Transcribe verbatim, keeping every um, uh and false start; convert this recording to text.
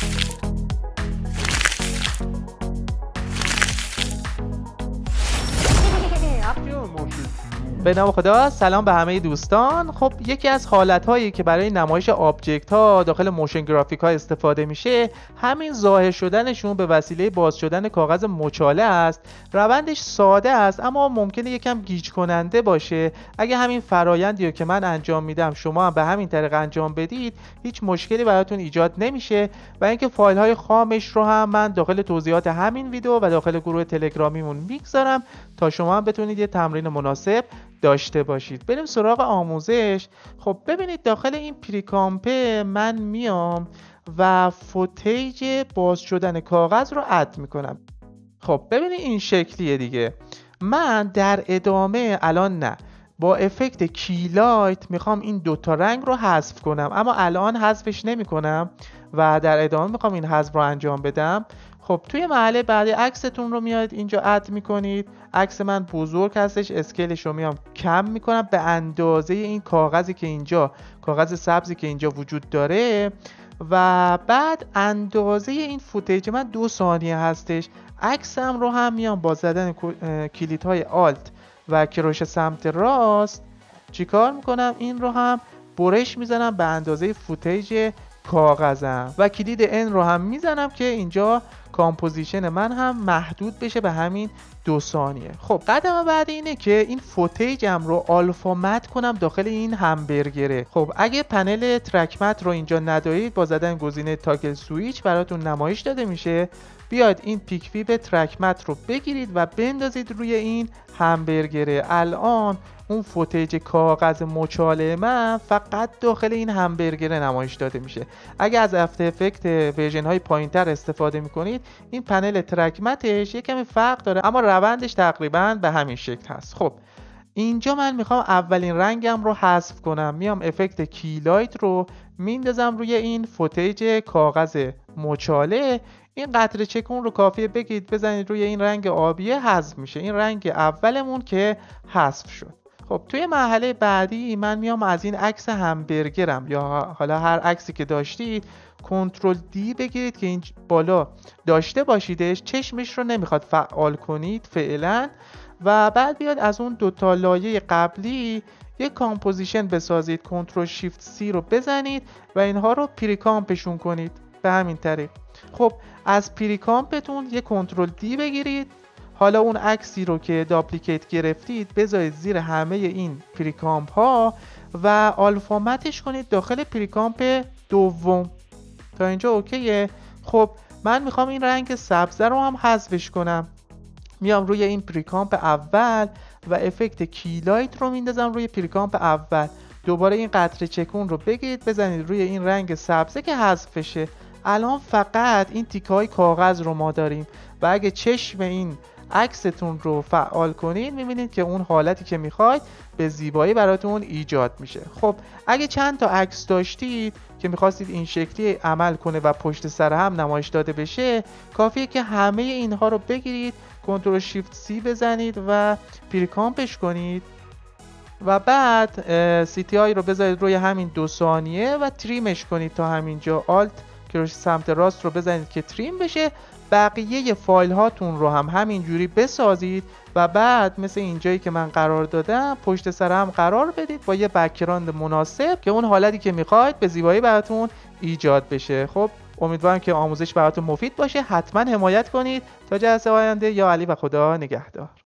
به نام خدا. سلام به همه دوستان. خب یکی از حالت‌هایی که برای نمایش آبجکت ها داخل موشن گرافیک ها استفاده میشه همین ظاهر شدنشون به وسیله باز شدن کاغذ مچاله است. روندش ساده است اما ممکنه یکم گیج کننده باشه. اگه همین فرایندی رو که من انجام میدم شما هم به همین طریق انجام بدید هیچ مشکلی براتون ایجاد نمیشه و اینکه فایل های خامش رو هم من داخل توضیحات همین ویدیو و داخل گروه تلگرامیمون میگذارم تا شما هم بتونید یه تمرین مناسب داشته باشید. بریم سراغ آموزش. خب ببینید داخل این پریکامپ من میام و فوتیج باز شدن کاغذ رو اد میکنم. خب ببینید این شکلیه دیگه. من در ادامه الان نه با افکت کیلایت میخوام این دوتا رنگ رو حذف کنم اما الان حذفش نمی کنم و در ادامه میخوام این حذف رو انجام بدم. خب توی مرحله بعدی عکستون رو میاد اینجا اد میکنید. عکس من بزرگ هستش، اسکیلش رو میام کم میکنم به اندازه این کاغذی که اینجا کاغذ سبزی که اینجا وجود داره و بعد اندازه این فوتیج من دو ثانیه هستش. عکسم رو هم میام با زدن کلیدهای آلت و کروش سمت راست چیکار میکنم؟ این رو هم برش میزنم به اندازه فوتیج کاغذم و کلید ان رو هم میزنم که اینجا کامپوزیشن من هم محدود بشه به همین دو ثانیه. خب قدم بعد اینه که این فوتیجم رو آلفا مت کنم داخل این همبرگره. خب اگه پنل ترک مت رو اینجا ندارید با زدن گزینه تاگل سویچ براتون نمایش داده میشه. بیاید این پیک ویب ترک مت رو بگیرید و بندازید روی این همبرگره. الان اون فوتیج کاغذ مچاله من فقط داخل این همبرگره نمایش داده میشه. اگه از افتر افکت ورژن های پایینتر استفاده میکنید این پنل ترک متش یکمی فرق داره اما روندش تقریبا به همین شکل هست. خب اینجا من میخوام اولین رنگم رو حذف کنم. میام افکت کیلایت رو میندازم روی این فوتیج کاغذ مچاله. این قطره چکون رو کافیه بگید بزنید روی این رنگ آبیه حذف میشه. این رنگ اولمون که حذف شد. خب توی مرحله بعدی من میام از این عکس همبرگرم یا حالا هر عکسی که داشتید کنترل دی بگیرید که این بالا داشته باشیدش. چشمش رو نمیخواد فعال کنید فعلا و بعد بیاد از اون دوتا لایه قبلی یک کامپوزیشن بسازید. کنترل شیفت سی رو بزنید و اینها رو پریکامپشون کنید به همین طریق. خب از پریکامپتون یک کنترل دی بگیرید. حالا اون عکسی رو که داپلیکیت گرفتید بذارید زیر همه این پریکامپ ها و آلفامتش کنید داخل پریکامپ دوم. تا اینجا اوکیه. خب من میخوام این رنگ سبزه رو هم حذفش کنم. میام روی این پریکامپ اول و افکت کیلایت رو میندازم روی پریکامپ اول. دوباره این قطره چکون رو بگیرید بزنید روی این رنگ سبزه که حذفشه. الان فقط این تیکه های کاغذ رو ما داریم و اگه چشم این عکستون رو فعال کنید میبینید که اون حالتی که میخواید به زیبایی براتون ایجاد میشه. خب اگه چند تا عکس داشتید که میخواستید این شکلی عمل کنه و پشت سر هم نمایش داده بشه کافیه که همه اینها رو بگیرید کنترل شیفت سی بزنید و پریکامپش کنید و بعد سی تی آی رو بذارید روی همین دو ثانیه و تریمش کنید تا همینجا. آلت کروش سمت راست رو بزنید که تریم بشه. بقیه فایل هاتون رو هم همینجوری بسازید و بعد مثل اینجایی که من قرار دادم پشت سر هم قرار بدید با یه بک‌گراند مناسب که اون حالتی که میخواید به زیبایی براتون ایجاد بشه. خب امیدوارم که آموزش براتون مفید باشه. حتما حمایت کنید. تا جلسه آینده یا علی و خدا نگهدار.